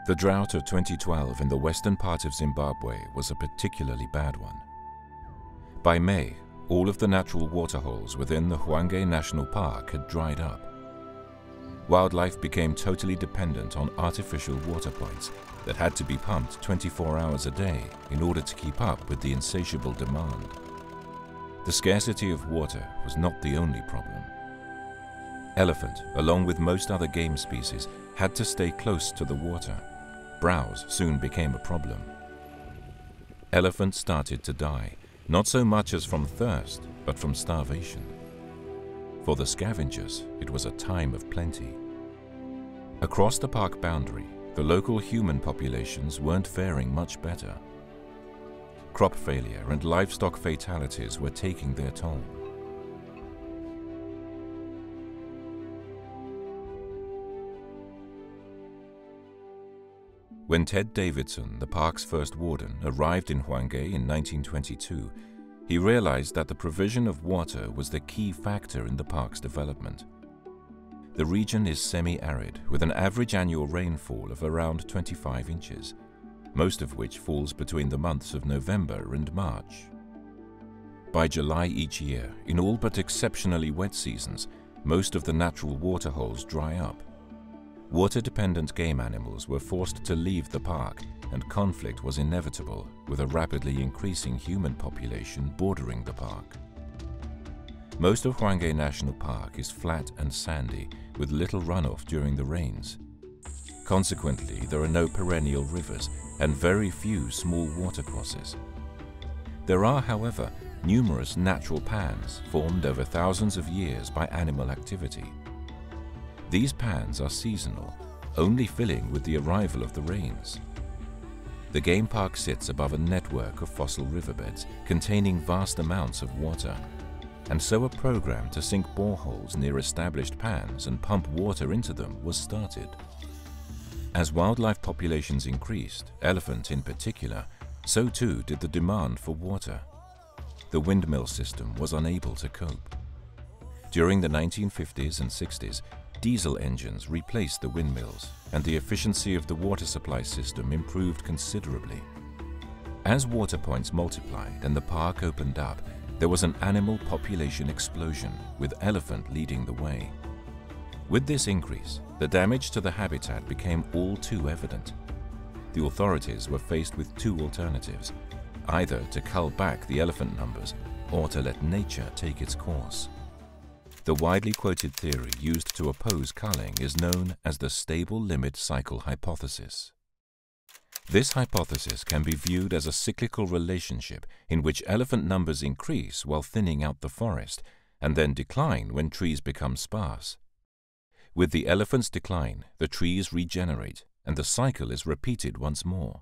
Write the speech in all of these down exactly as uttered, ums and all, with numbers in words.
The drought of twenty twelve in the western part of Zimbabwe was a particularly bad one. By May, all of the natural waterholes within the Hwange National Park had dried up. Wildlife became totally dependent on artificial water points that had to be pumped twenty-four hours a day in order to keep up with the insatiable demand. The scarcity of water was not the only problem. Elephant, along with most other game species, had to stay close to the water. Browse soon became a problem. Elephants started to die, not so much as from thirst, but from starvation. For the scavengers, it was a time of plenty. Across the park boundary, the local human populations weren't faring much better. Crop failure and livestock fatalities were taking their toll. When Ted Davidson, the park's first warden, arrived in Hwange in nineteen twenty-two, he realized that the provision of water was the key factor in the park's development. The region is semi-arid, with an average annual rainfall of around twenty-five inches, most of which falls between the months of November and March. By July each year, in all but exceptionally wet seasons, most of the natural waterholes dry up. Water-dependent game animals were forced to leave the park, and conflict was inevitable with a rapidly increasing human population bordering the park. Most of Hwange National Park is flat and sandy, with little runoff during the rains. Consequently, there are no perennial rivers and very few small watercourses. There are, however, numerous natural pans formed over thousands of years by animal activity. These pans are seasonal, only filling with the arrival of the rains. The game park sits above a network of fossil riverbeds containing vast amounts of water, and so a program to sink boreholes near established pans and pump water into them was started. As wildlife populations increased, elephant in particular, so too did the demand for water. The windmill system was unable to cope. During the nineteen fifties and sixties, diesel engines replaced the windmills, and the efficiency of the water supply system improved considerably. As water points multiplied and the park opened up, there was an animal population explosion, with elephant leading the way. With this increase, the damage to the habitat became all too evident. The authorities were faced with two alternatives: either to cull back the elephant numbers or to let nature take its course. The widely quoted theory used to oppose culling is known as the stable limit cycle hypothesis. This hypothesis can be viewed as a cyclical relationship in which elephant numbers increase while thinning out the forest, and then decline when trees become sparse. With the elephant's decline, the trees regenerate, and the cycle is repeated once more.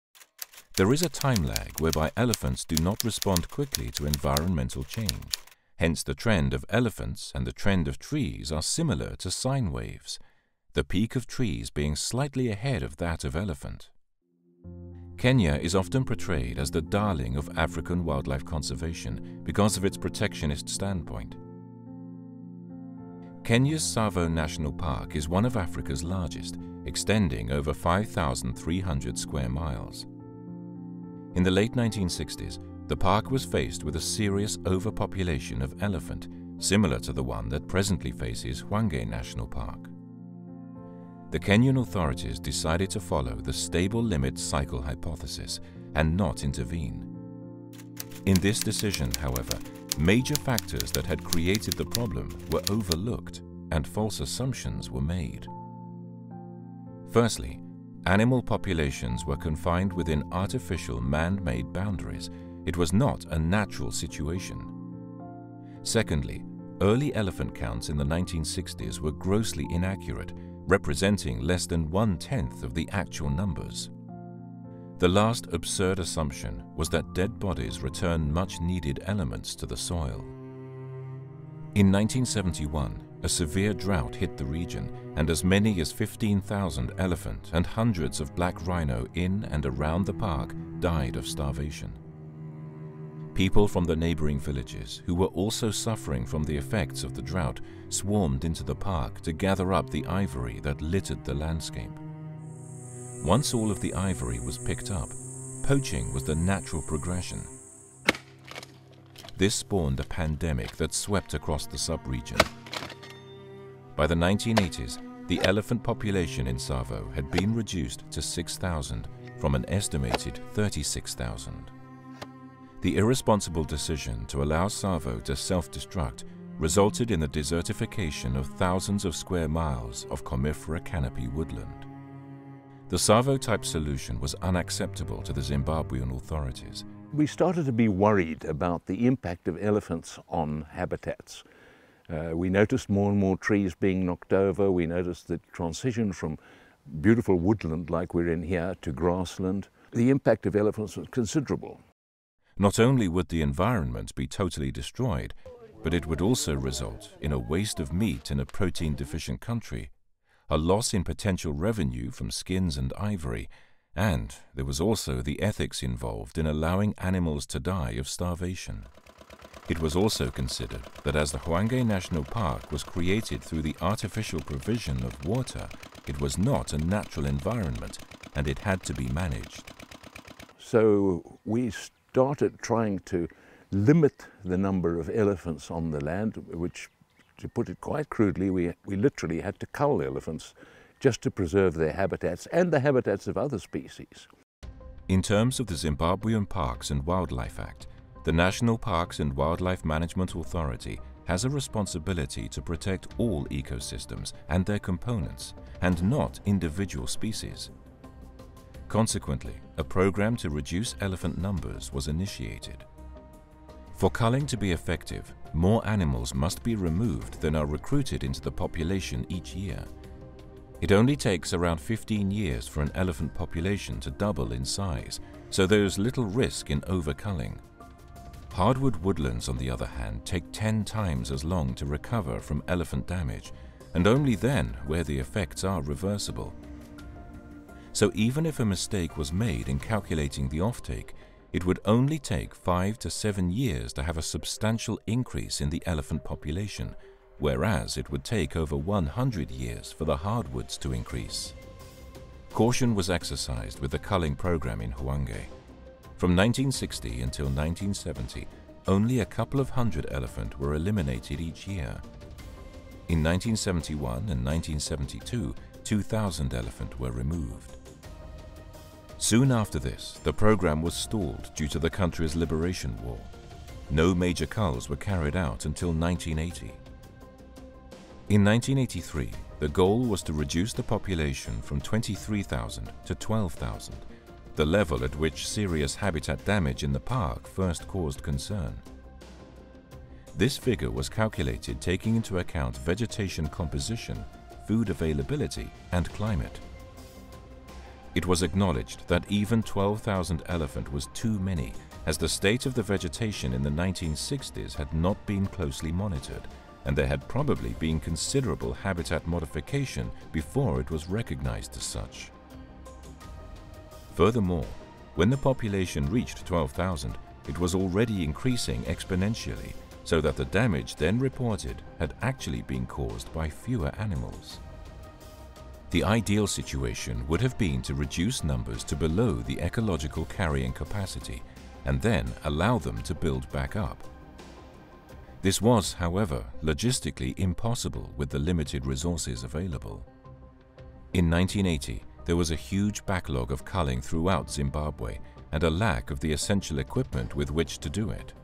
There is a time lag whereby elephants do not respond quickly to environmental change. Hence, the trend of elephants and the trend of trees are similar to sine waves, the peak of trees being slightly ahead of that of elephant. Kenya is often portrayed as the darling of African wildlife conservation because of its protectionist standpoint. Kenya's Tsavo National Park is one of Africa's largest, extending over five thousand three hundred square miles. In the late nineteen sixties, the park was faced with a serious overpopulation of elephant, similar to the one that presently faces Hwange National Park. The Kenyan authorities decided to follow the stable limit cycle hypothesis and not intervene. In this decision, however, major factors that had created the problem were overlooked and false assumptions were made. Firstly, animal populations were confined within artificial man-made boundaries. It was not a natural situation. Secondly, early elephant counts in the nineteen sixties were grossly inaccurate, representing less than one-tenth of the actual numbers. The last absurd assumption was that dead bodies return much-needed elements to the soil. In nineteen seventy-one, a severe drought hit the region, and as many as fifteen thousand elephant and hundreds of black rhino in and around the park died of starvation. People from the neighboring villages, who were also suffering from the effects of the drought, swarmed into the park to gather up the ivory that littered the landscape. Once all of the ivory was picked up, poaching was the natural progression. This spawned a pandemic that swept across the sub-region. By the nineteen eighties, the elephant population in Tsavo had been reduced to six thousand from an estimated thirty-six thousand. The irresponsible decision to allow Tsavo to self-destruct resulted in the desertification of thousands of square miles of conifera canopy woodland. The Tsavo-type solution was unacceptable to the Zimbabwean authorities. We started to be worried about the impact of elephants on habitats. Uh, we noticed more and more trees being knocked over. We noticed the transition from beautiful woodland like we're in here to grassland. The impact of elephants was considerable. Not only would the environment be totally destroyed, but it would also result in a waste of meat in a protein-deficient country, a loss in potential revenue from skins and ivory, and there was also the ethics involved in allowing animals to die of starvation. It was also considered that as the Hwange National Park was created through the artificial provision of water, it was not a natural environment and it had to be managed. So we started trying to limit the number of elephants on the land, which, to put it quite crudely, we, we literally had to cull elephants just to preserve their habitats and the habitats of other species. In terms of the Zimbabwean Parks and Wildlife Act, the National Parks and Wildlife Management Authority has a responsibility to protect all ecosystems and their components, and not individual species. Consequently, a program to reduce elephant numbers was initiated. For culling to be effective, more animals must be removed than are recruited into the population each year. It only takes around fifteen years for an elephant population to double in size, so there is little risk in overculling. Hardwood woodlands, on the other hand, take ten times as long to recover from elephant damage, and only then where the effects are reversible. So even if a mistake was made in calculating the offtake, it would only take five to seven years to have a substantial increase in the elephant population, whereas it would take over one hundred years for the hardwoods to increase. Caution was exercised with the culling program in Hwange. From nineteen sixty until nineteen seventy, only a couple of hundred elephant were eliminated each year. In nineteen seventy-one and nineteen seventy-two, two thousand elephant were removed. Soon after this, the program was stalled due to the country's liberation war. No major culls were carried out until nineteen eighty. In nineteen eighty-three, the goal was to reduce the population from twenty-three thousand to twelve thousand, the level at which serious habitat damage in the park first caused concern. This figure was calculated taking into account vegetation composition, food availability, and climate. It was acknowledged that even twelve thousand elephant was too many, as the state of the vegetation in the nineteen sixties had not been closely monitored, and there had probably been considerable habitat modification before it was recognized as such. Furthermore, when the population reached twelve thousand, it was already increasing exponentially, so that the damage then reported had actually been caused by fewer animals. The ideal situation would have been to reduce numbers to below the ecological carrying capacity and then allow them to build back up. This was, however, logistically impossible with the limited resources available. In nineteen eighty, there was a huge backlog of culling throughout Zimbabwe and a lack of the essential equipment with which to do it.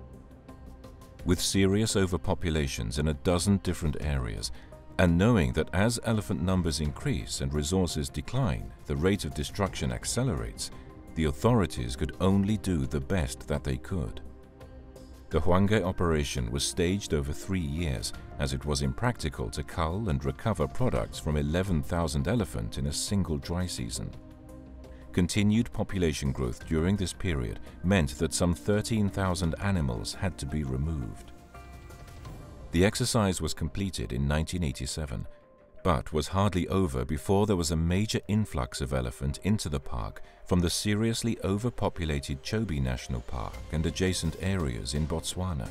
With serious overpopulations in a dozen different areas, and knowing that as elephant numbers increase and resources decline, the rate of destruction accelerates, the authorities could only do the best that they could. The Hwange operation was staged over three years, as it was impractical to cull and recover products from eleven thousand elephant in a single dry season. Continued population growth during this period meant that some thirteen thousand animals had to be removed. The exercise was completed in nineteen eighty-seven, but was hardly over before there was a major influx of elephant into the park from the seriously overpopulated Chobe National Park and adjacent areas in Botswana.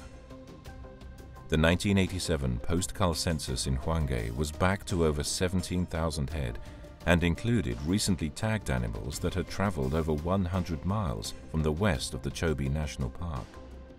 The nineteen eighty-seven post-cull census in Hwange was back to over seventeen thousand head, and included recently tagged animals that had traveled over one hundred miles from the west of the Chobe National Park.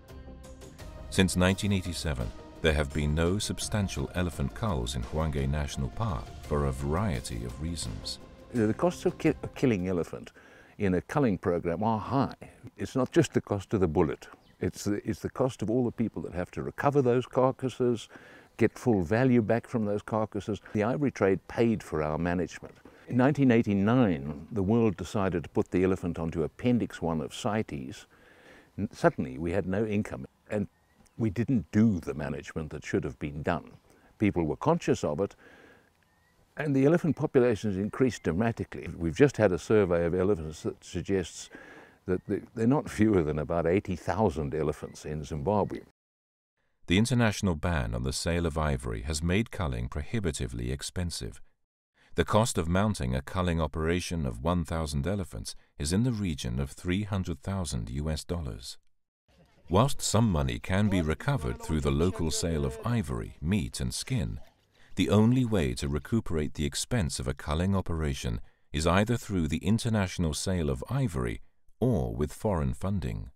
Since nineteen eighty-seven, there have been no substantial elephant culls in Hwange National Park for a variety of reasons. The costs of ki killing elephant in a culling program are high. It's not just the cost of the bullet. It's the, it's the cost of all the people that have to recover those carcasses, get full value back from those carcasses. The ivory trade paid for our management. In nineteen eighty-nine, the world decided to put the elephant onto Appendix one of CITES. Suddenly, we had no income, and we didn't do the management that should have been done. People were conscious of it, and the elephant population has increased dramatically. We've just had a survey of elephants that suggests that they're not fewer than about eighty thousand elephants in Zimbabwe. The international ban on the sale of ivory has made culling prohibitively expensive. The cost of mounting a culling operation of one thousand elephants is in the region of three hundred thousand U S dollars. Whilst some money can be recovered through the local sale of ivory, meat and skin, the only way to recuperate the expense of a culling operation is either through the international sale of ivory or with foreign funding.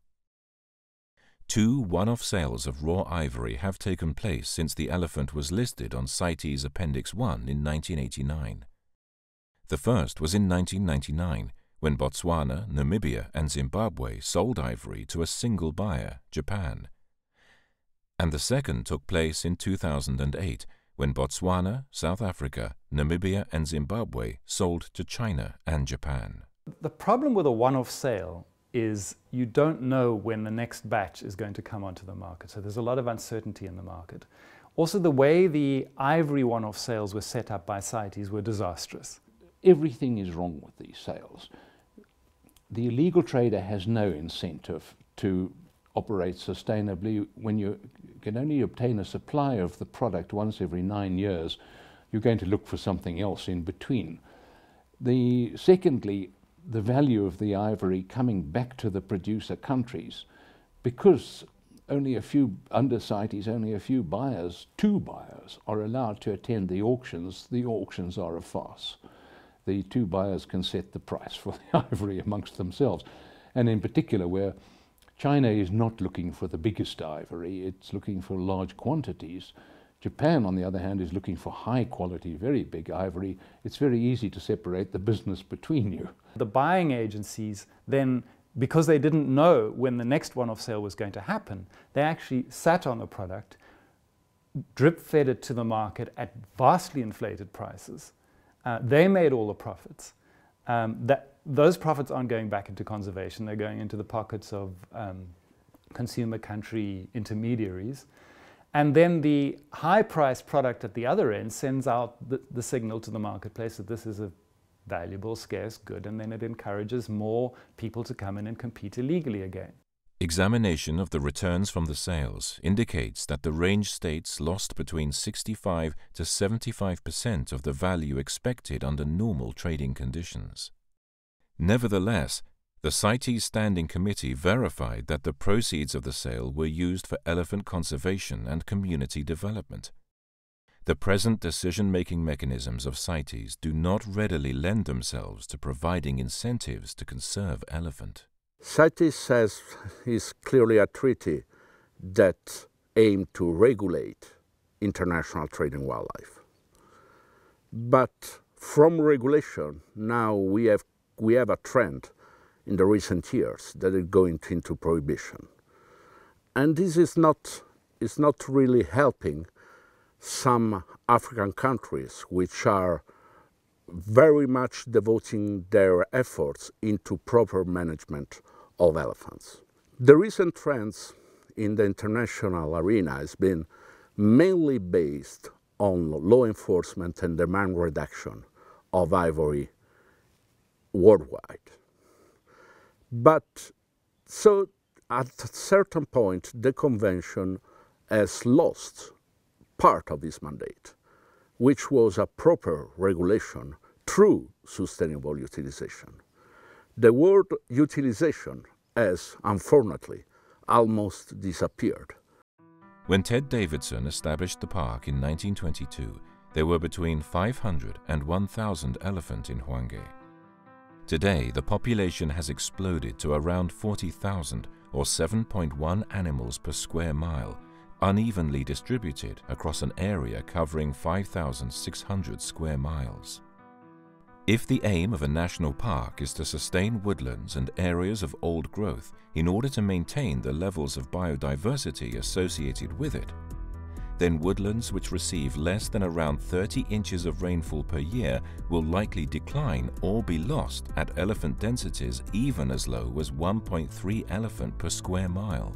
Two one-off sales of raw ivory have taken place since the elephant was listed on CITES Appendix one in nineteen eighty-nine. The first was in nineteen ninety-nine, when Botswana, Namibia and Zimbabwe sold ivory to a single buyer, Japan. And the second took place in two thousand eight, when Botswana, South Africa, Namibia and Zimbabwe sold to China and Japan. The problem with a one-off sale is you don't know when the next batch is going to come onto the market, so there's a lot of uncertainty in the market. Also, the way the ivory one-off sales were set up by CITES were disastrous. Everything is wrong with these sales. The illegal trader has no incentive to operate sustainably. When you can only obtain a supply of the product once every nine years, you're going to look for something else in between. The, secondly, the value of the ivory coming back to the producer countries, because only a few, under CITES, only a few buyers, two buyers, are allowed to attend the auctions. The auctions are a farce. The two buyers can set the price for the ivory amongst themselves. And in particular, where China is not looking for the biggest ivory, it's looking for large quantities. Japan, on the other hand, is looking for high quality, very big ivory. It's very easy to separate the business between you. The buying agencies then, because they didn't know when the next one-off sale was going to happen, they actually sat on the product, drip-fed it to the market at vastly inflated prices. Uh, they made all the profits. Um, that, those profits aren't going back into conservation, they're going into the pockets of um, consumer country intermediaries. And then the high-priced product at the other end sends out the, the signal to the marketplace that this is a valuable, scarce good, and then it encourages more people to come in and compete illegally again. Examination of the returns from the sales indicates that the range states lost between sixty-five to seventy-five percent of the value expected under normal trading conditions. Nevertheless, the CITES Standing Committee verified that the proceeds of the sale were used for elephant conservation and community development. The present decision-making mechanisms of CITES do not readily lend themselves to providing incentives to conserve elephant. CITES says is clearly a treaty that aims to regulate international trade in wildlife. But from regulation, now we have, we have a trend in the recent years that is going into prohibition. And this is not, is not really helping some African countries which are very much devoting their efforts into proper management of elephants. The recent trends in the international arena has been mainly based on law enforcement and demand reduction of ivory worldwide. But so at a certain point, the convention has lost part of its mandate, which was a proper regulation through sustainable utilization. The word utilization has, unfortunately, almost disappeared. When Ted Davidson established the park in nineteen twenty-two, There were between five hundred and one thousand elephant in Hwange. Today, the population has exploded to around forty thousand, or seven point one animals per square mile, unevenly distributed across an area covering five thousand six hundred square miles. If the aim of a national park is to sustain woodlands and areas of old growth in order to maintain the levels of biodiversity associated with it, then woodlands which receive less than around thirty inches of rainfall per year will likely decline or be lost at elephant densities even as low as one point three elephant per square mile.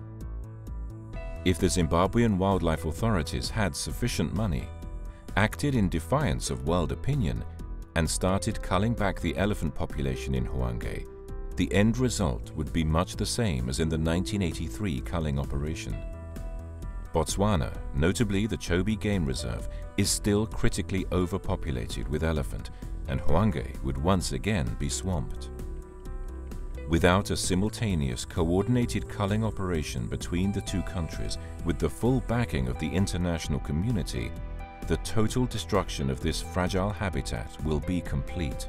If the Zimbabwean wildlife authorities had sufficient money, acted in defiance of world opinion, and started culling back the elephant population in Hwange, the end result would be much the same as in the nineteen eighty-three culling operation. Botswana, notably the Chobe Game Reserve, is still critically overpopulated with elephant, and Hwange would once again be swamped. Without a simultaneous, coordinated culling operation between the two countries with the full backing of the international community, the total destruction of this fragile habitat will be complete.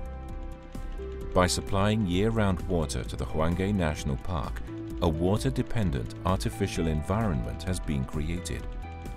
By supplying year-round water to the Hwange National Park, a water-dependent artificial environment has been created.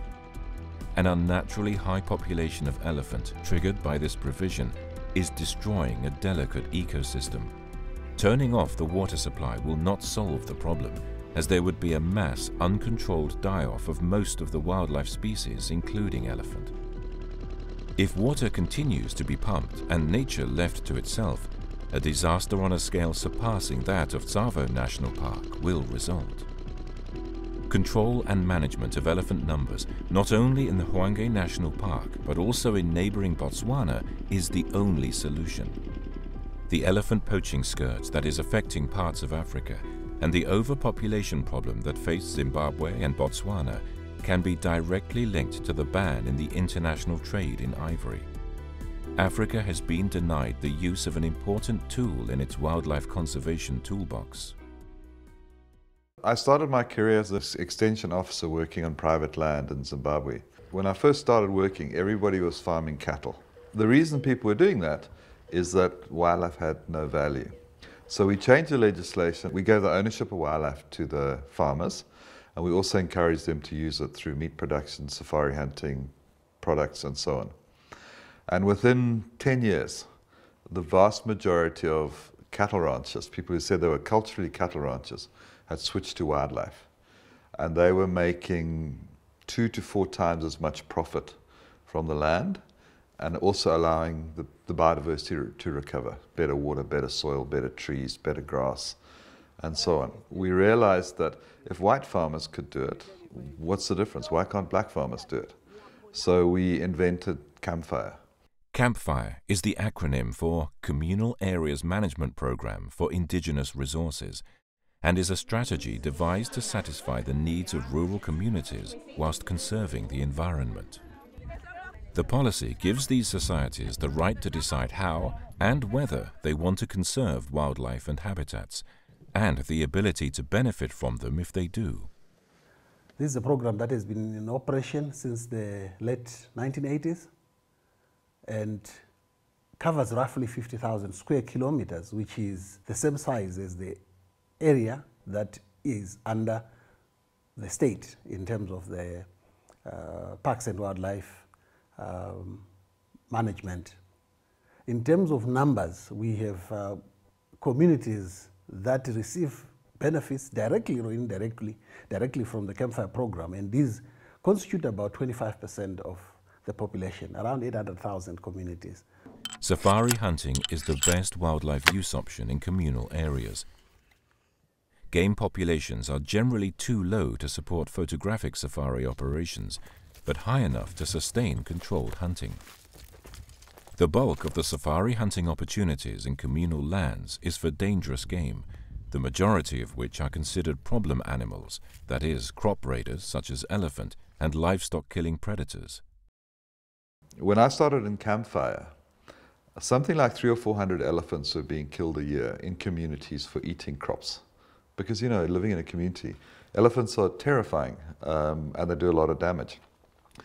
An unnaturally high population of elephant triggered by this provision is destroying a delicate ecosystem. Turning off the water supply will not solve the problem, as there would be a mass, uncontrolled die-off of most of the wildlife species, including elephant. If water continues to be pumped and nature left to itself, a disaster on a scale surpassing that of Tsavo National Park will result. Control and management of elephant numbers, not only in the Hwange National Park but also in neighboring Botswana, is the only solution. The elephant poaching scourge that is affecting parts of Africa and the overpopulation problem that faced Zimbabwe and Botswana can be directly linked to the ban in the international trade in ivory. Africa has been denied the use of an important tool in its wildlife conservation toolbox. I started my career as an extension officer working on private land in Zimbabwe. When I first started working, everybody was farming cattle. The reason people were doing that is that wildlife had no value. So we changed the legislation. We gave the ownership of wildlife to the farmers, and we also encouraged them to use it through meat production, safari hunting, products, and so on. And within ten years, the vast majority of cattle ranchers, people who said they were culturally cattle ranchers, had switched to wildlife. And they were making two to four times as much profit from the land, and also allowing the, the biodiversity to recover. Better water, better soil, better trees, better grass, and so on. We realized that if white farmers could do it, what's the difference? Why can't black farmers do it? So we invented Campfire. Campfire is the acronym for Communal Areas Management Program for Indigenous Resources, and is a strategy devised to satisfy the needs of rural communities whilst conserving the environment. The policy gives these societies the right to decide how and whether they want to conserve wildlife and habitats, and the ability to benefit from them if they do. This is a program that has been in operation since the late nineteen eighties and covers roughly fifty thousand square kilometers, which is the same size as the area that is under the state in terms of the uh, parks and wildlife um, management. In terms of numbers, we have uh, communities that receive benefits directly or indirectly directly from the Campfire program, and these constitute about twenty-five percent of the population, around eight hundred thousand communities. Safari hunting is the best wildlife use option in communal areas. Game populations are generally too low to support photographic safari operations, but high enough to sustain controlled hunting. The bulk of the safari hunting opportunities in communal lands is for dangerous game, the majority of which are considered problem animals, that is, crop raiders such as elephant and livestock-killing predators. When I started in Campfire, something like three or four hundred elephants were being killed a year in communities for eating crops. Because, you know, living in a community, elephants are terrifying um, and they do a lot of damage.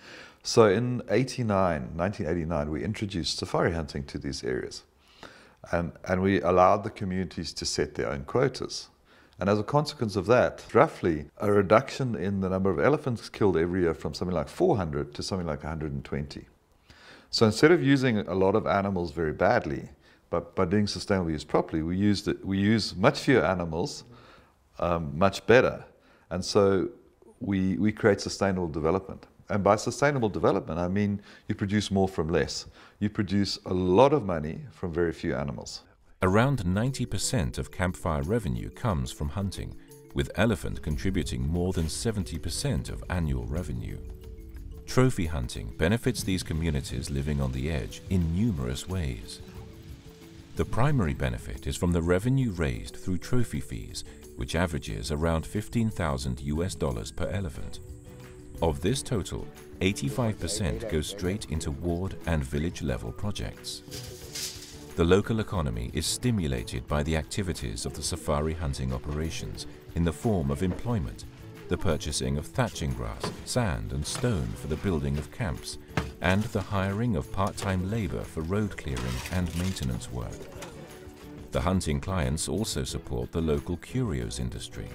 So in eighty-nine, nineteen eighty-nine, we introduced safari hunting to these areas. And, and we allowed the communities to set their own quotas. And as a consequence of that, roughly a reduction in the number of elephants killed every year from something like four hundred to something like one hundred twenty. So instead of using a lot of animals very badly, but by doing sustainable use properly, we, used it, we use much fewer animals, um, much better. And so we, we create sustainable development. And by sustainable development, I mean you produce more from less. You produce a lot of money from very few animals. Around ninety percent of campfire revenue comes from hunting, with elephant contributing more than seventy percent of annual revenue. Trophy hunting benefits these communities living on the edge in numerous ways. The primary benefit is from the revenue raised through trophy fees, which averages around fifteen thousand U S dollars per elephant. Of this total, eighty-five percent goes straight into ward and village level projects. The local economy is stimulated by the activities of the safari hunting operations in the form of employment, the purchasing of thatching grass, sand and stone for the building of camps, and the hiring of part-time labor for road clearing and maintenance work. The hunting clients also support the local curios industry.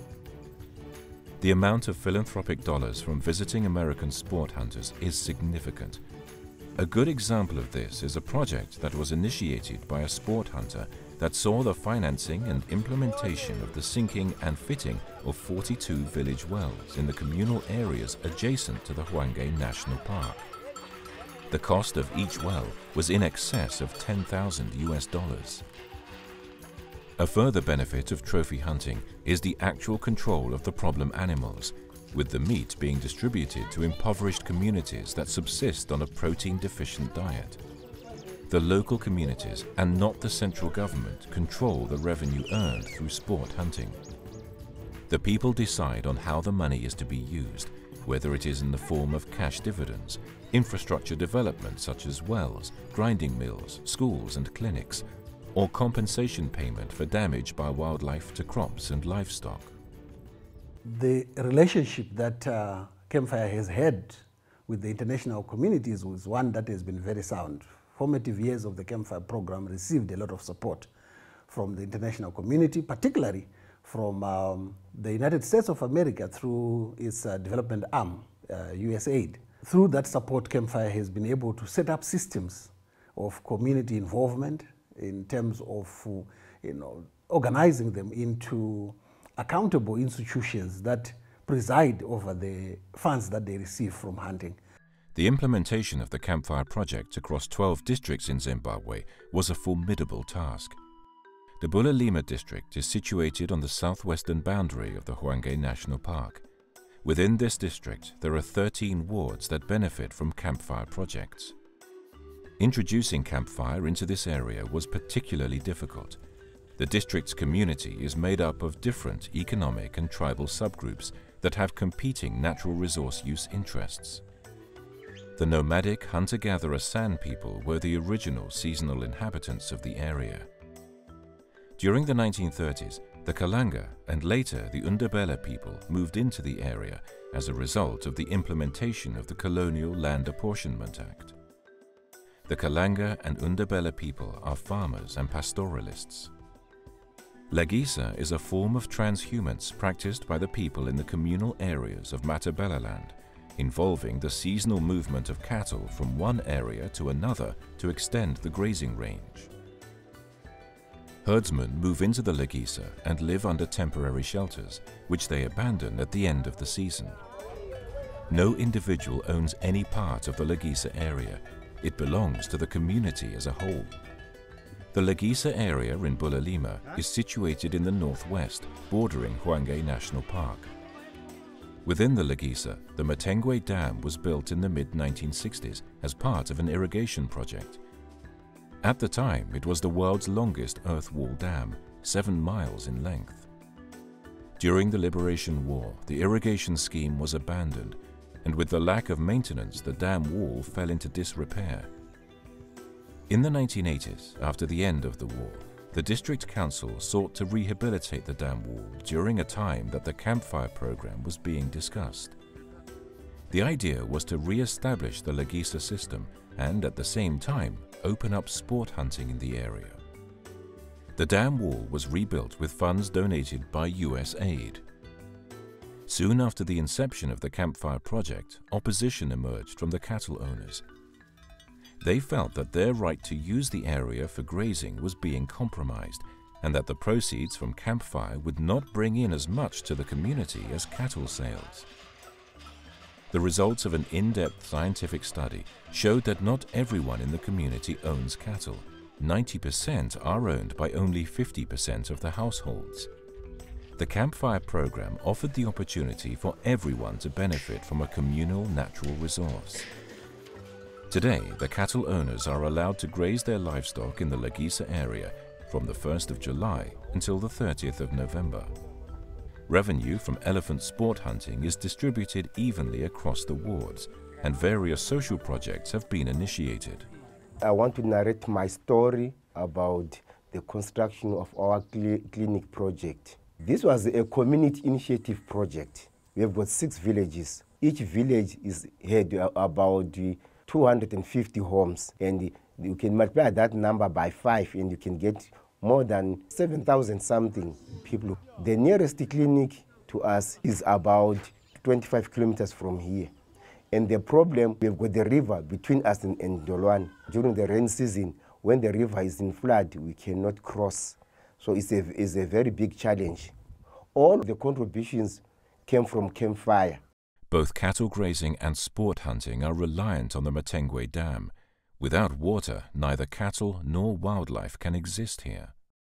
The amount of philanthropic dollars from visiting American sport hunters is significant. A good example of this is a project that was initiated by a sport hunter that saw the financing and implementation of the sinking and fitting of forty-two village wells in the communal areas adjacent to the Hwange National Park. The cost of each well was in excess of ten thousand U S dollars. A further benefit of trophy hunting is the actual control of the problem animals, with the meat being distributed to impoverished communities that subsist on a protein-deficient diet. The local communities and not the central government control the revenue earned through sport hunting. The people decide on how the money is to be used, whether it is in the form of cash dividends, infrastructure development such as wells, grinding mills, schools and clinics, or compensation payment for damage by wildlife to crops and livestock. The relationship that uh, Campfire has had with the international communities was one that has been very sound. Formative years of the Campfire program received a lot of support from the international community, particularly from um, the United States of America through its uh, development arm, uh, U S A I D. Through that support, Campfire has been able to set up systems of community involvement in terms of you know, organizing them into accountable institutions that preside over the funds that they receive from hunting. The implementation of the Campfire project across twelve districts in Zimbabwe was a formidable task. The Bulelima district is situated on the southwestern boundary of the Hwange National Park. Within this district, there are thirteen wards that benefit from Campfire projects. Introducing Campfire into this area was particularly difficult. The district's community is made up of different economic and tribal subgroups that have competing natural resource use interests. The nomadic hunter-gatherer San people were the original seasonal inhabitants of the area. During the nineteen thirties, the Kalanga and later the Undabela people moved into the area as a result of the implementation of the Colonial Land Apportionment Act. The Kalanga and Undabela people are farmers and pastoralists. Lagisa is a form of transhumance practiced by the people in the communal areas of Matabeleland, involving the seasonal movement of cattle from one area to another to extend the grazing range. Herdsmen move into the Lagisa and live under temporary shelters, which they abandon at the end of the season. No individual owns any part of the Lagisa area. It belongs to the community as a whole. The Lagisa area in Bulelima is situated in the northwest, bordering Hwange National Park. Within the Lagisa, the Matengwe Dam was built in the mid nineteen sixties as part of an irrigation project. At the time, it was the world's longest earth wall dam, seven miles in length. During the Liberation War, the irrigation scheme was abandoned, and with the lack of maintenance, the dam wall fell into disrepair. In the nineteen eighties, after the end of the war, the district council sought to rehabilitate the dam wall during a time that the Campfire program was being discussed. The idea was to re-establish the Lagisa system and at the same time open up sport hunting in the area. The dam wall was rebuilt with funds donated by U S aid. Soon after the inception of the campfire project, opposition emerged from the cattle owners. They felt that their right to use the area for grazing was being compromised and that the proceeds from campfire would not bring in as much to the community as cattle sales. The results of an in-depth scientific study showed that not everyone in the community owns cattle. ninety percent are owned by only fifty percent of the households. The campfire program offered the opportunity for everyone to benefit from a communal natural resource. Today, the cattle owners are allowed to graze their livestock in the Lagisa area from the first of July until the thirtieth of November. Revenue from elephant sport hunting is distributed evenly across the wards, and various social projects have been initiated. I want to narrate my story about the construction of our cl clinic project. This was a community initiative project. We have got six villages. Each village is had about two hundred fifty homes, and you can multiply that number by five and you can get more than seven thousand something people. The nearest clinic to us is about twenty-five kilometers from here. And the problem, we've got the river between us and, and Dolwane. During the rain season, when the river is in flood, we cannot cross. So it's a, it's a very big challenge. All the contributions came from campfire. Both cattle grazing and sport hunting are reliant on the Matengwe Dam. Without water, neither cattle nor wildlife can exist here.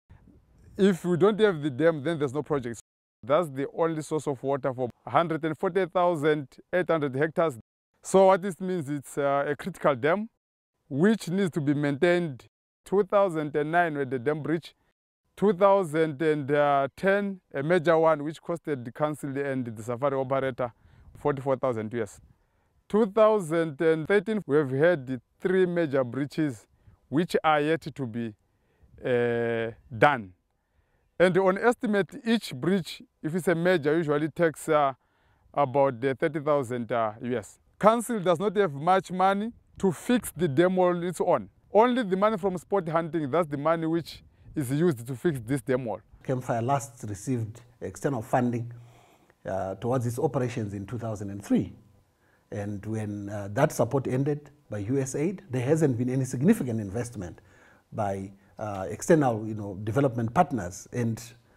If we don't have the dam, then there's no project. That's the only source of water for one hundred forty thousand eight hundred hectares. So what this means, it's uh, a critical dam, which needs to be maintained. two thousand nine with the dam breach, two thousand ten a major one which costed the council and the safari operator forty-four thousand U S. two thousand thirteen we have had three major breaches which are yet to be uh, done. And on estimate, each breach, if it's a major, usually takes uh, about uh, thirty thousand uh, U S. Council does not have much money to fix the dam wall its own. Only the money from sport hunting, that's the money which is used to fix this dam wall. Campfire last received external funding uh, towards its operations in two thousand three. And when uh, that support ended by U S aid, there hasn't been any significant investment by uh, external you know, development partners. And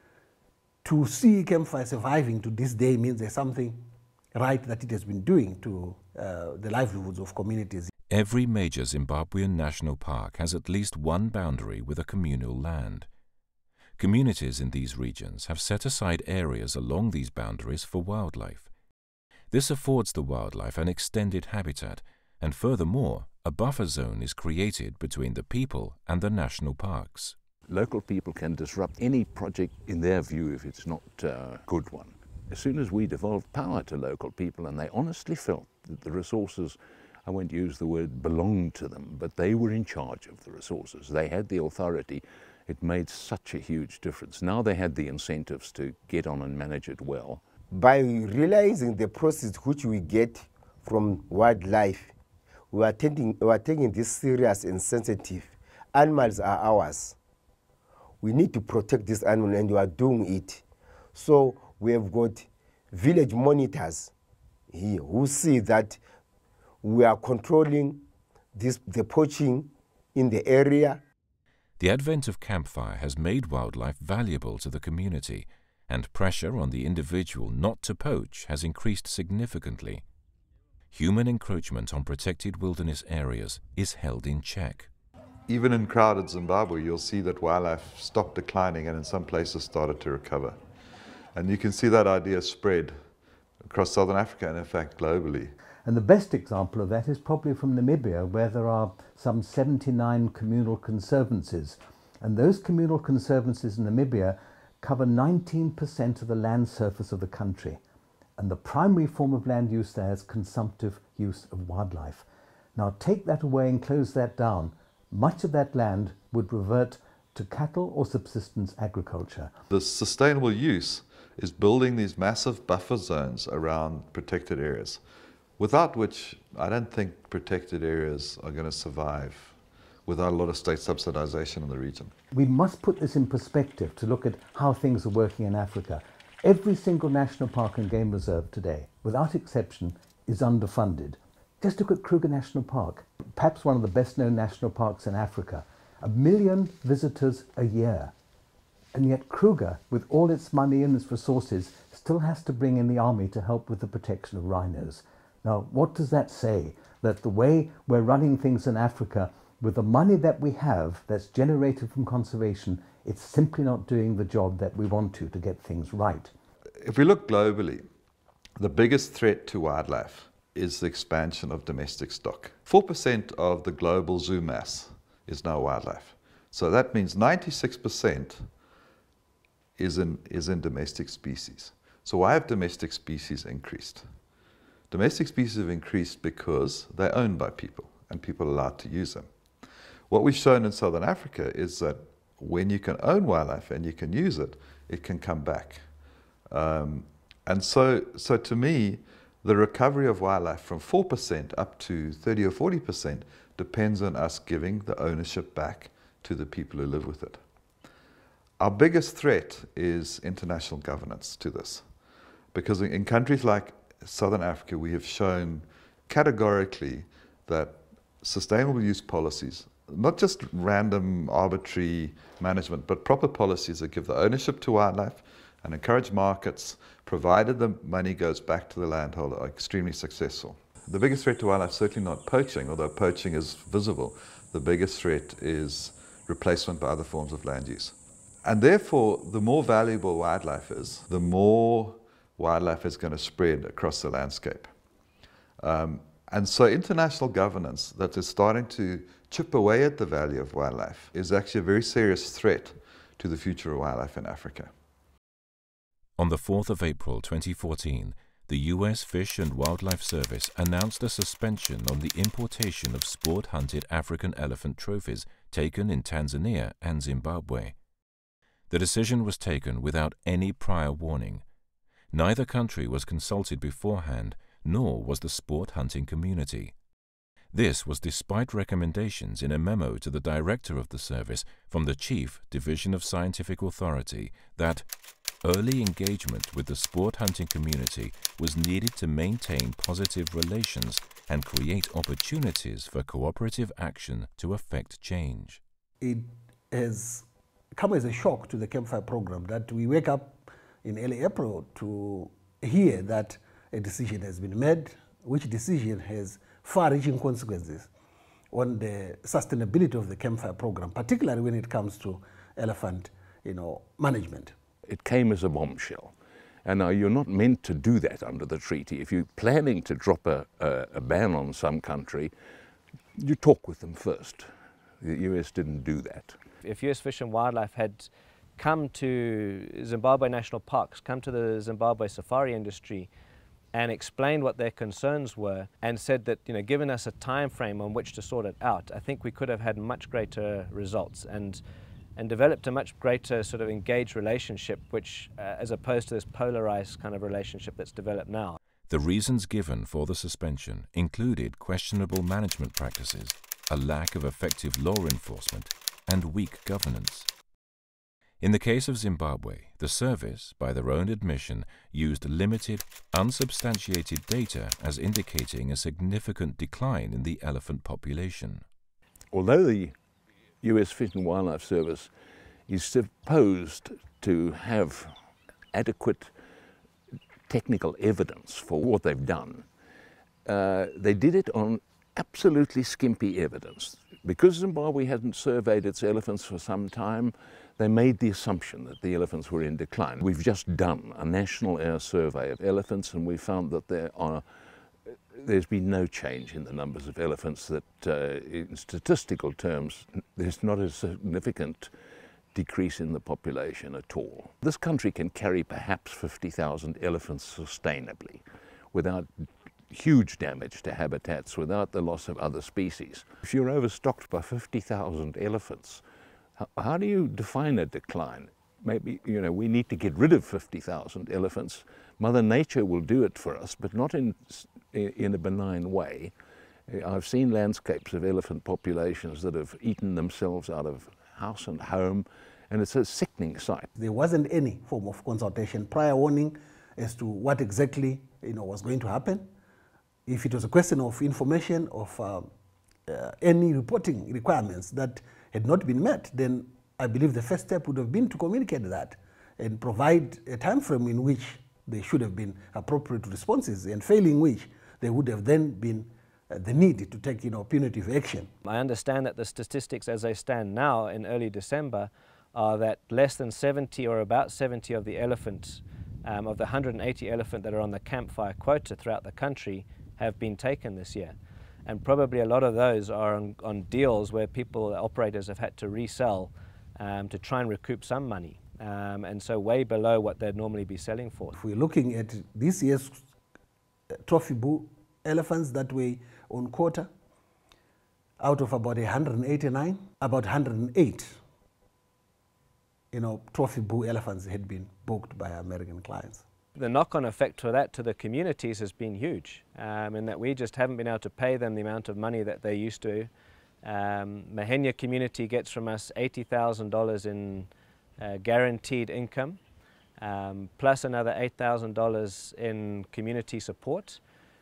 to see Campfire surviving to this day means there's something right that it has been doing to uh, the livelihoods of communities. Every major Zimbabwean national park has at least one boundary with a communal land. Communities in these regions have set aside areas along these boundaries for wildlife. This affords the wildlife an extended habitat, and furthermore, a buffer zone is created between the people and the national parks. Local people can disrupt any project in their view if it's not a good one. As soon as we devolved power to local people and they honestly felt that the resources, I won't use the word belonged to them, but they were in charge of the resources. They had the authority. It made such a huge difference. Now they had the incentives to get on and manage it well. By realizing the process which we get from wildlife, we are taking, we are taking this serious and sensitive. Animals are ours. We need to protect this animal, and we are doing it. So we have got village monitors here who see that we are controlling this, the poaching in the area. The advent of campfire has made wildlife valuable to the community, and pressure on the individual not to poach has increased significantly. Human encroachment on protected wilderness areas is held in check. Even in crowded Zimbabwe, you'll see that wildlife stopped declining and in some places started to recover. And you can see that idea spread across Southern Africa and in fact globally. And the best example of that is probably from Namibia, where there are some seventy-nine communal conservancies. And those communal conservancies in Namibia cover nineteen percent of the land surface of the country. And the primary form of land use there is consumptive use of wildlife. Now take that away and close that down. Much of that land would revert to cattle or subsistence agriculture. The sustainable use is building these massive buffer zones around protected areas. without which I don't think protected areas are going to survive without a lot of state subsidization in the region. We must put this in perspective to look at how things are working in Africa. Every single national park and game reserve today, without exception, is underfunded. Just look at Kruger National Park, perhaps one of the best known national parks in Africa. A million visitors a year. And yet Kruger, with all its money and its resources, still has to bring in the army to help with the protection of rhinos. Now, what does that say? That the way we're running things in Africa, with the money that we have that's generated from conservation, it's simply not doing the job that we want to to get things right. If we look globally, the biggest threat to wildlife is the expansion of domestic stock. four percent of the global zoo mass is now wildlife. So that means ninety-six percent is in, is in domestic species. So why have domestic species increased? Domestic species have increased because they're owned by people and people are allowed to use them. What we've shown in Southern Africa is that when you can own wildlife and you can use it, it can come back. Um, and so, so to me, the recovery of wildlife from four percent up to thirty or forty percent depends on us giving the ownership back to the people who live with it. Our biggest threat is international governance to this, because in countries like Southern Africa, we have shown categorically that sustainable use policies, not just random arbitrary management, but proper policies that give the ownership to wildlife and encourage markets, provided the money goes back to the landholder, are extremely successful. The biggest threat to wildlife is certainly not poaching, although poaching is visible. The biggest threat is replacement by other forms of land use. And therefore, the more valuable wildlife is, the more wildlife is going to spread across the landscape. Um, and so international governance that is starting to chip away at the value of wildlife is actually a very serious threat to the future of wildlife in Africa. On the fourth of April twenty fourteen, the U S Fish and Wildlife Service announced a suspension on the importation of sport-hunted African elephant trophies taken in Tanzania and Zimbabwe. The decision was taken without any prior warning. Neither country was consulted beforehand, nor was the sport-hunting community. This was despite recommendations in a memo to the director of the service from the Chief Division of Scientific Authority that early engagement with the sport hunting community was needed to maintain positive relations and create opportunities for cooperative action to affect change. It has come as a shock to the Campfire program that we wake up in early April to hear that a decision has been made, which decision has far-reaching consequences on the sustainability of the Campfire program, particularly when it comes to elephant, you know, management. It came as a bombshell. And now you're not meant to do that under the treaty. If you're planning to drop a, a, a ban on some country, you talk with them first. The U S didn't do that. If U S Fish and Wildlife had come to Zimbabwe national parks, come to the Zimbabwe safari industry and explained what their concerns were and said that, you know, given us a time frame on which to sort it out, I think we could have had much greater results and and developed a much greater sort of engaged relationship, which uh, as opposed to this polarized kind of relationship that's developed now. The reasons given for the suspension included questionable management practices, a lack of effective law enforcement, and weak governance. In the case of Zimbabwe, the service, by their own admission, used limited, unsubstantiated data as indicating a significant decline in the elephant population. Although the U S Fish and Wildlife Service is supposed to have adequate technical evidence for what they've done, uh, they did it on absolutely skimpy evidence. Because Zimbabwe hadn't surveyed its elephants for some time, they made the assumption that the elephants were in decline. We've just done a national air survey of elephants, and we found that there are there's been no change in the numbers of elephants, that uh, in statistical terms there's not a significant decrease in the population at all. This country can carry perhaps fifty thousand elephants sustainably without huge damage to habitats, without the loss of other species. If you're overstocked by fifty thousand elephants, how, how do you define a decline? Maybe, you know, we need to get rid of fifty thousand elephants. Mother Nature will do it for us, but not in in a benign way. I've seen landscapes of elephant populations that have eaten themselves out of house and home, and it's a sickening sight. There wasn't any form of consultation, prior warning as to what exactly you know, was going to happen. If it was a question of information, of uh, uh, any reporting requirements that had not been met, then I believe the first step would have been to communicate that and provide a time frame in which there should have been appropriate responses, and failing which there would have then been uh, the need to take you know, punitive action. I understand that the statistics as they stand now in early December are that less than seventy or about seventy of the elephants, um, of the one hundred eighty elephant that are on the campfire quota throughout the country have been taken this year. And probably a lot of those are on, on deals where people, operators have had to resell um, to try and recoup some money. Um, and so way below what they'd normally be selling for. If we're looking at this year's trophy bull elephants that were on quota, out of about one hundred eighty-nine, about one hundred eight you know, trophy bull elephants had been booked by American clients. The knock-on effect for that to the communities has been huge, um, in that we just haven't been able to pay them the amount of money that they used to. Um, Mahenya community gets from us eighty thousand dollars in uh, guaranteed income, um, plus another eight thousand dollars in community support.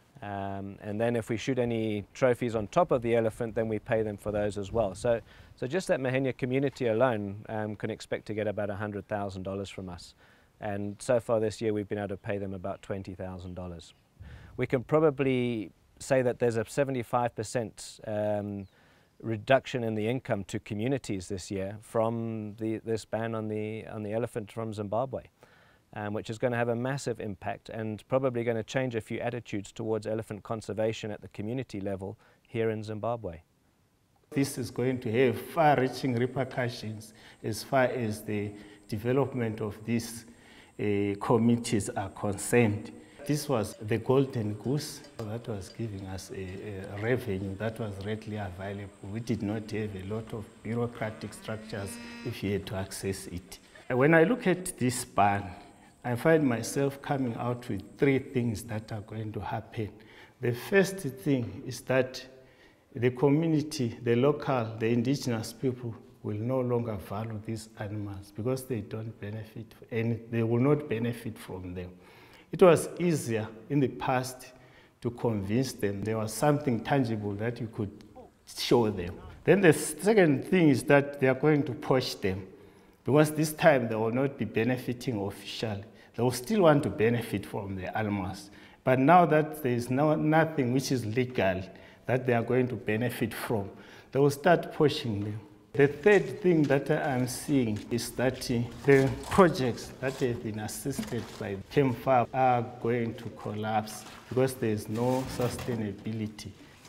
Um, and then if we shoot any trophies on top of the elephant, then we pay them for those as well. So, so just that Mahenya community alone um, can expect to get about one hundred thousand dollars from us. And so far this year we've been able to pay them about twenty thousand dollars. We can probably say that there's a seventy-five percent um, reduction in the income to communities this year from the, this ban on the, on the elephant from Zimbabwe, um, which is going to have a massive impact and probably going to change a few attitudes towards elephant conservation at the community level here in Zimbabwe. This is going to have far-reaching repercussions as far as the development of these uh, committees are concerned. This was the golden goose that was giving us a, a revenue that was readily available. We did not have a lot of bureaucratic structures if you had to access it. When I look at this ban, I find myself coming out with three things that are going to happen. The first thing is that the community, the local, the indigenous people will no longer value these animals because they don't benefit and they will not benefit from them. It was easier in the past to convince them there was something tangible that you could show them. Then the second thing is that they are going to push them because this time they will not be benefiting officially. They will still want to benefit from the animals. But now that there is no, nothing which is legal that they are going to benefit from, they will start pushing them. The third thing that I'm seeing is that the projects that have been assisted by CAMFAR are going to collapse because there is no sustainability.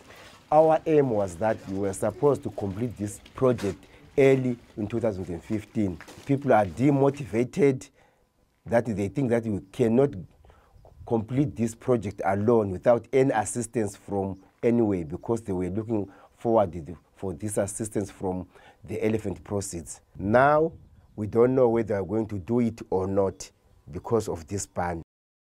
Our aim was that we were supposed to complete this project early in two thousand fifteen. People are demotivated, that they think that we cannot complete this project alone without any assistance from anywhere because they were looking forward for this assistance from the elephant proceeds. Now, we don't know whether we're going to do it or not because of this ban.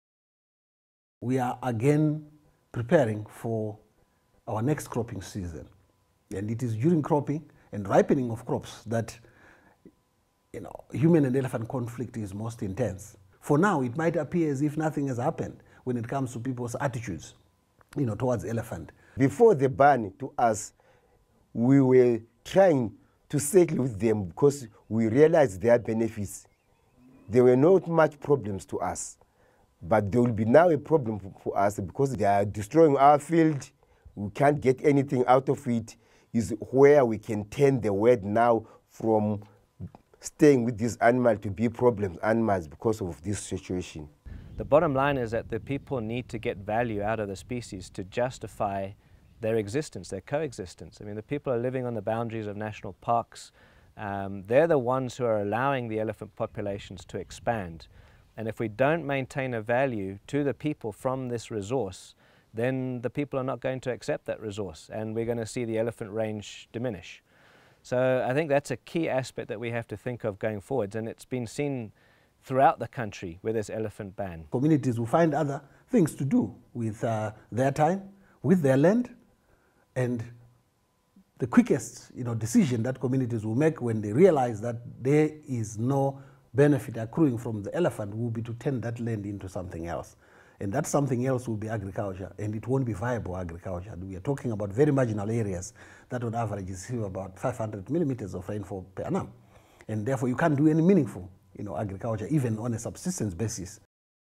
We are again preparing for our next cropping season. And it is during cropping and ripening of crops that you know, human and elephant conflict is most intense. For now, it might appear as if nothing has happened when it comes to people's attitudes you know, towards elephant. Before the ban to us, we were trying to settle with them because we realized their benefits. There were not much problems to us, but there will be now a problem for us because they are destroying our field. We can't get anything out of it. Is where we can turn the word now from staying with this animal to be problem animals because of this situation. The bottom line is that the people need to get value out of the species to justify their existence, their coexistence. I mean, the people are living on the boundaries of national parks. Um, they're the ones who are allowing the elephant populations to expand. And if we don't maintain a value to the people from this resource, then the people are not going to accept that resource, and we're going to see the elephant range diminish. So I think that's a key aspect that we have to think of going forwards, and it's been seen throughout the country with this elephant ban. Communities will find other things to do with uh, their time, with their land, and the quickest you know, decision that communities will make when they realize that there is no benefit accruing from the elephant will be to turn that land into something else. And that something else will be agriculture, and it won't be viable agriculture. We are talking about very marginal areas that on average receive about five hundred millimeters of rainfall per annum. And therefore you can't do any meaningful you know, agriculture, even on a subsistence basis.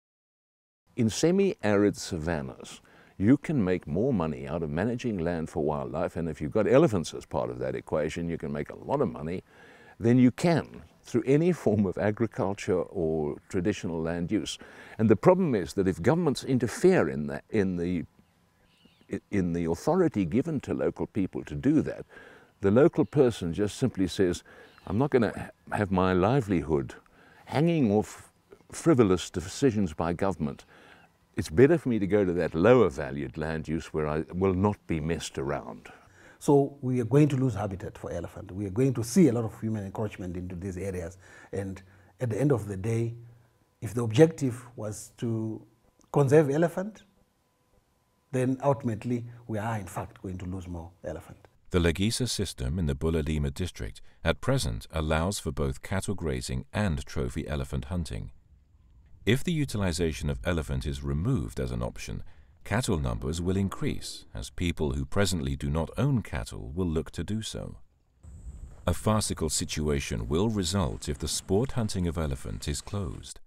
In semi-arid savannas, you can make more money out of managing land for wildlife, and if you've got elephants as part of that equation, you can make a lot of money, than you can through any form of agriculture or traditional land use. And the problem is that if governments interfere in, that, in, the, in the authority given to local people to do that, the local person just simply says, I'm not going to have my livelihood hanging off frivolous decisions by government. It's better for me to go to that lower valued land use where I will not be messed around. So we are going to lose habitat for elephant. We are going to see a lot of human encroachment into these areas. And at the end of the day, if the objective was to conserve elephant, then ultimately we are in fact going to lose more elephant. The Legisa system in the Bulelima district at present allows for both cattle grazing and trophy elephant hunting. If the utilization of elephant is removed as an option, cattle numbers will increase as people who presently do not own cattle will look to do so. A farcical situation will result if the sport hunting of elephant is closed.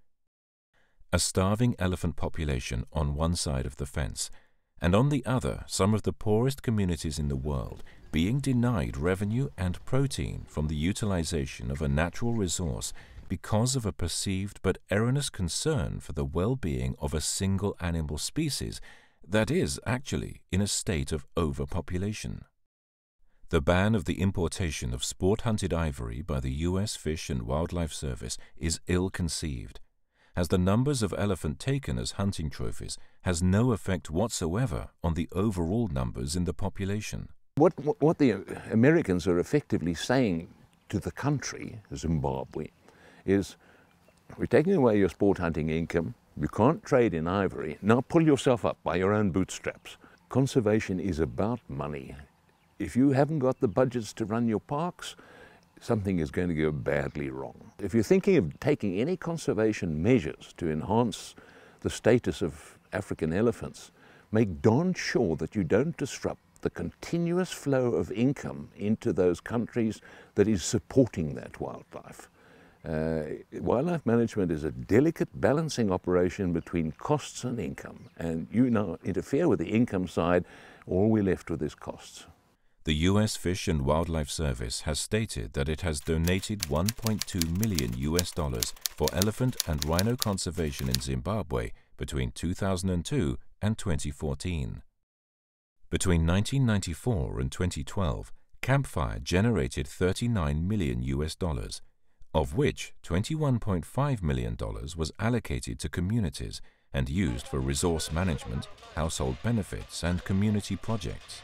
A starving elephant population on one side of the fence, and on the other some of the poorest communities in the world being denied revenue and protein from the utilization of a natural resource because of a perceived but erroneous concern for the well-being of a single animal species that is actually in a state of overpopulation. The ban of the importation of sport-hunted ivory by the U S Fish and Wildlife Service is ill-conceived, as the numbers of elephant taken as hunting trophies has no effect whatsoever on the overall numbers in the population. What, what the Americans are effectively saying to the country, Zimbabwe, is we're taking away your sport hunting income, you can't trade in ivory, now pull yourself up by your own bootstraps. Conservation is about money. If you haven't got the budgets to run your parks, something is going to go badly wrong. If you're thinking of taking any conservation measures to enhance the status of African elephants, make darn sure that you don't disrupt the continuous flow of income into those countries that is supporting that wildlife. Uh, wildlife management is a delicate balancing operation between costs and income, and you now interfere with the income side, all we're left with is costs. The U S Fish and Wildlife Service has stated that it has donated one point two million U S dollars for elephant and rhino conservation in Zimbabwe between two thousand two and twenty fourteen. Between nineteen ninety-four and twenty twelve, Campfire generated thirty-nine million U S dollars, of which twenty-one point five million dollars was allocated to communities and used for resource management, household benefits, and community projects.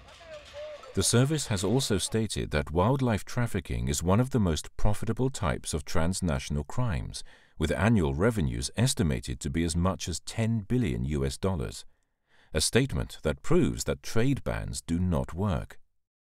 The service has also stated that wildlife trafficking is one of the most profitable types of transnational crimes, with annual revenues estimated to be as much as ten billion U S dollars. A statement that proves that trade bans do not work.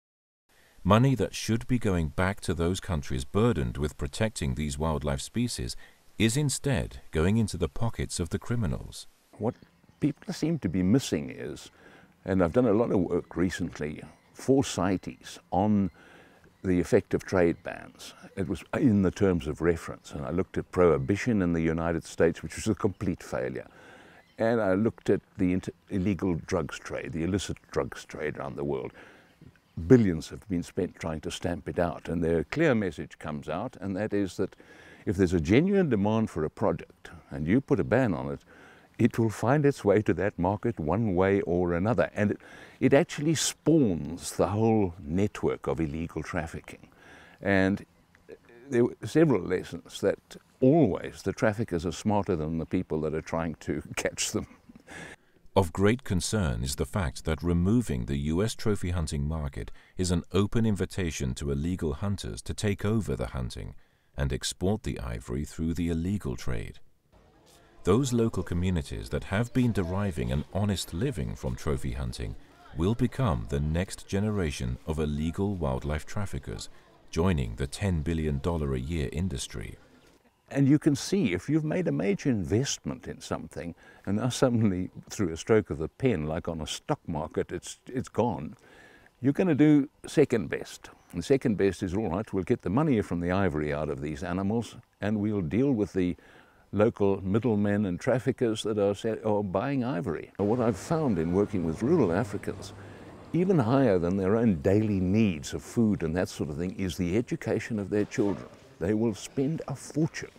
Money that should be going back to those countries burdened with protecting these wildlife species is instead going into the pockets of the criminals. What people seem to be missing is, and I've done a lot of work recently for CITES on the effect of trade bans. It was in the terms of reference, and I looked at prohibition in the United States, which was a complete failure. And I looked at the illegal drugs trade, the illicit drugs trade around the world. Billions have been spent trying to stamp it out, and their clear message comes out, and that is that if there's a genuine demand for a product and you put a ban on it, it will find its way to that market one way or another. And it, it actually spawns the whole network of illegal trafficking. And there were several lessons that always the traffickers are smarter than the people that are trying to catch them. Of great concern is the fact that removing the U S trophy hunting market is an open invitation to illegal hunters to take over the hunting and export the ivory through the illegal trade. those local communities that have been deriving an honest living from trophy hunting will become the next generation of illegal wildlife traffickers, joining the ten billion dollars a year industry. And you can see if you've made a major investment in something and now suddenly through a stroke of the pen, like on a stock market, it's, it's gone, you're going to do second best. And second best is, all right, we'll get the money from the ivory out of these animals and we'll deal with the local middlemen and traffickers that are, are buying ivory. What I've found in working with rural Africans, even higher than their own daily needs of food and that sort of thing, is the education of their children. They will spend a fortune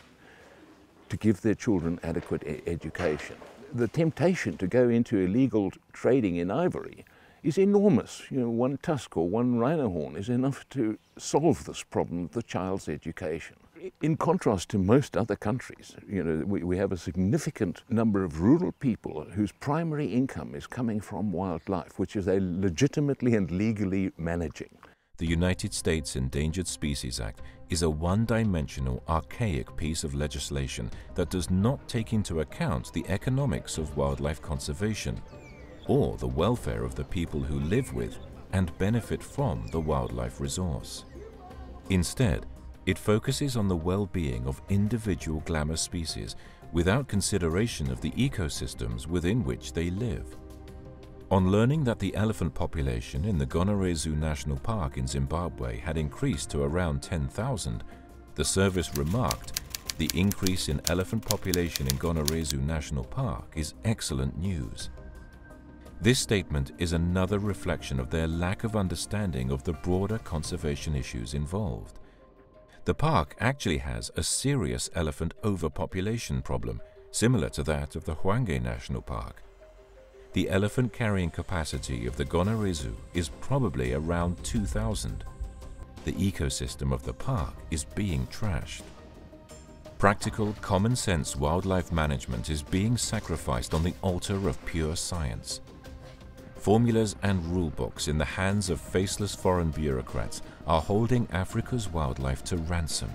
to give their children adequate e education. The temptation to go into illegal trading in ivory is enormous. You know, one tusk or one rhino horn is enough to solve this problem of the child's education. In contrast to most other countries, you know, we, we have a significant number of rural people whose primary income is coming from wildlife, which is they legitimately and legally managing. The United States Endangered Species Act is a one-dimensional, archaic piece of legislation that does not take into account the economics of wildlife conservation or the welfare of the people who live with and benefit from the wildlife resource. Instead, it focuses on the well-being of individual glamour species without consideration of the ecosystems within which they live. On learning that the elephant population in the Gonarezu National Park in Zimbabwe had increased to around ten thousand, the service remarked, "The increase in elephant population in Gonarezu National Park is excellent news." This statement is another reflection of their lack of understanding of the broader conservation issues involved. The park actually has a serious elephant overpopulation problem, similar to that of the Hwange National Park. The elephant carrying capacity of the Gonarezu is probably around two thousand. The ecosystem of the park is being trashed. Practical, common-sense wildlife management is being sacrificed on the altar of pure science. Formulas and rulebooks in the hands of faceless foreign bureaucrats are holding Africa's wildlife to ransom.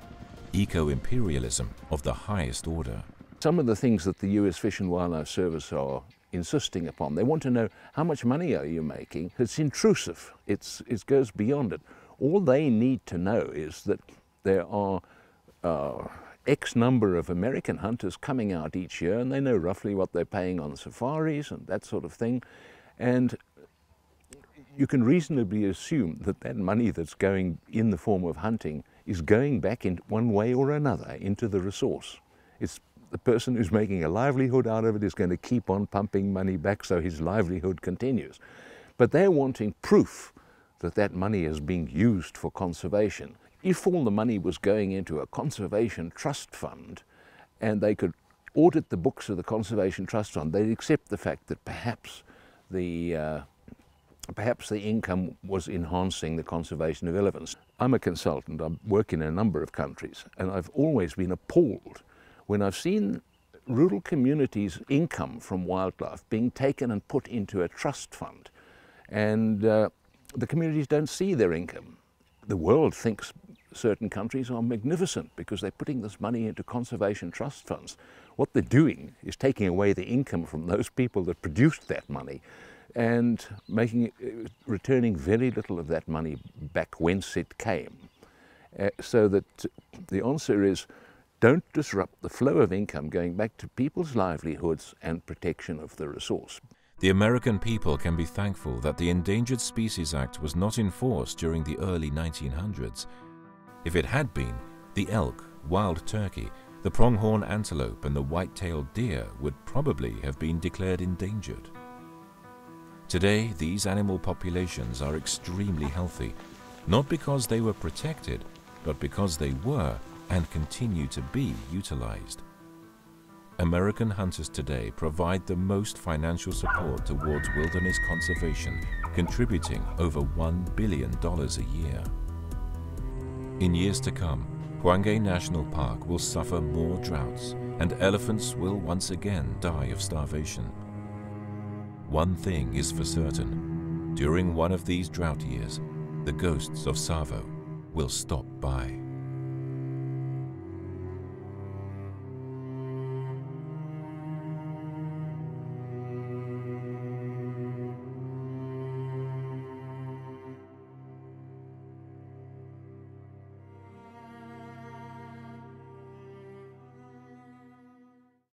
Eco-imperialism of the highest order. Some of the things that the U S Fish and Wildlife Service are insisting upon, they want to know how much money are you making. It's intrusive. It's, it goes beyond it. All they need to know is that there are uh, X number of American hunters coming out each year, and they know roughly what they're paying on safaris and that sort of thing. And you can reasonably assume that that money that's going in the form of hunting is going back in one way or another into the resource. It's the person who's making a livelihood out of it is going to keep on pumping money back so his livelihood continues. But they're wanting proof that that money is being used for conservation. If all the money was going into a conservation trust fund and they could audit the books of the conservation trust fund, they'd accept the fact that perhaps the uh, perhaps the income was enhancing the conservation of elephants. I'm a consultant, I work in a number of countries, and I've always been appalled when I've seen rural communities' income from wildlife being taken and put into a trust fund, and uh, the communities don't see their income. The world thinks certain countries are magnificent because they're putting this money into conservation trust funds. What they're doing is taking away the income from those people that produced that money and making it, returning very little of that money back whence it came. Uh, so that the answer is, don't disrupt the flow of income going back to people's livelihoods and protection of the resource. The American people can be thankful that the Endangered Species Act was not enforced during the early nineteen hundreds. If it had been, the elk, wild turkey, the pronghorn antelope and the white-tailed deer would probably have been declared endangered. Today, these animal populations are extremely healthy, not because they were protected, but because they were and continue to be utilized. American hunters today provide the most financial support towards wilderness conservation, contributing over one billion dollars a year. In years to come, Hwange National Park will suffer more droughts, and elephants will once again die of starvation. One thing is for certain: during one of these drought years, the ghosts of Tsavo will stop by.